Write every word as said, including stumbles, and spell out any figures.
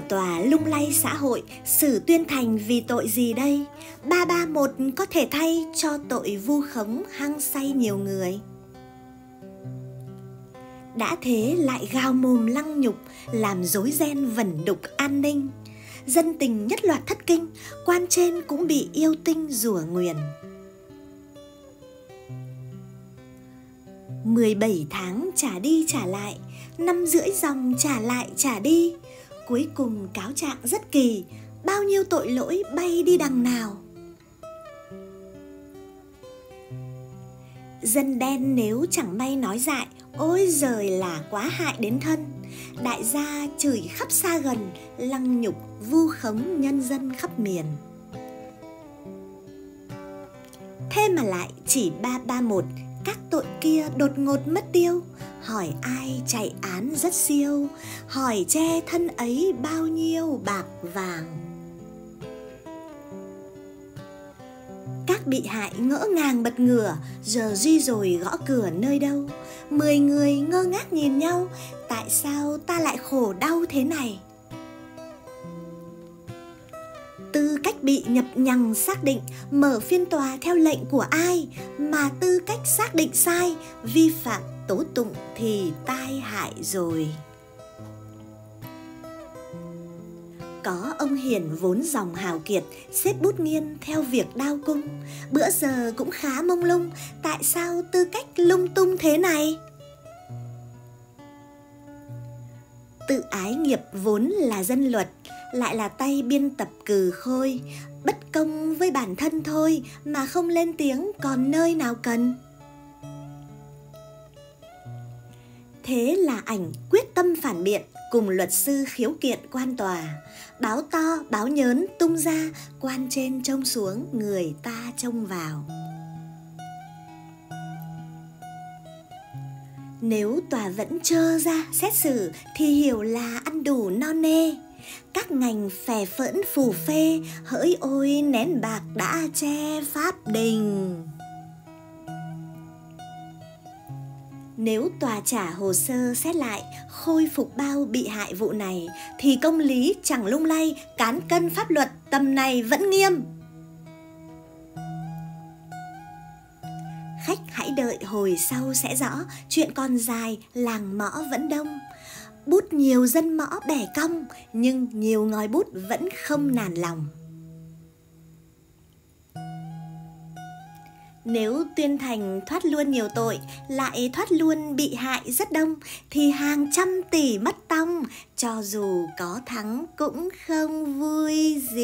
tòa lung lay xã hội, xử Tuyên Thành vì tội gì đây? ba ba một có thể thay cho tội vu khống hăng say nhiều người. Đã thế lại gào mồm lăng nhục, làm rối ren vẩn đục an ninh. Dân tình nhất loạt thất kinh, quan trên cũng bị yêu tinh rủa nguyền. mười bảy tháng trả đi trả lại, năm rưỡi dòng trả lại trả đi. Cuối cùng cáo trạng rất kỳ, bao nhiêu tội lỗi bay đi đằng nào. Dân đen nếu chẳng may nói dại, ôi giời là quá hại đến thân. Đại gia chửi khắp xa gần, lăng nhục vu khống nhân dân khắp miền. Thế mà lại chỉ ba ba một, các tội kia đột ngột mất tiêu. Hỏi ai chạy án rất siêu, hỏi che thân ấy bao nhiêu bạc vàng. Các bị hại ngỡ ngàng bật ngửa, giờ Duy rồi gõ cửa nơi đâu. Mười người ngơ ngác nhìn nhau, tại sao ta lại khổ đau thế này? Tư cách bị nhập nhằng xác định, mở phiên tòa theo lệnh của ai, mà tư cách xác định sai, vi phạm tố tụng thì tai hại rồi. Có ông hiền vốn dòng hào kiệt, xếp bút nghiên theo việc đao cung. Bữa giờ cũng khá mông lung, tại sao tư cách lung tung thế này? Tự ái nghiệp vốn là dân luật, lại là tay biên tập cừ khôi. Bất công với bản thân thôi mà không lên tiếng còn nơi nào cần. Thế là ảnh quyết tâm phản biện, cùng luật sư khiếu kiện quan tòa. Báo to, báo nhớn tung ra, quan trên trông xuống, người ta trông vào. Nếu tòa vẫn trơ ra xét xử thì hiểu là ăn đủ no nê. Các ngành phè phỡn phù phê, hỡi ôi nén bạc đã che pháp đình. Nếu tòa trả hồ sơ xét lại, khôi phục bao bị hại vụ này, thì công lý chẳng lung lay, cán cân pháp luật tầm này vẫn nghiêm. Khách hãy đợi hồi sau sẽ rõ, chuyện còn dài, làng mõ vẫn đông. Bút nhiều dân mõ bẻ cong, nhưng nhiều ngòi bút vẫn không nản lòng. Nếu Tuyên Thành thoát luôn nhiều tội, lại thoát luôn bị hại rất đông, thì hàng trăm tỷ mất tong, cho dù có thắng cũng không vui gì.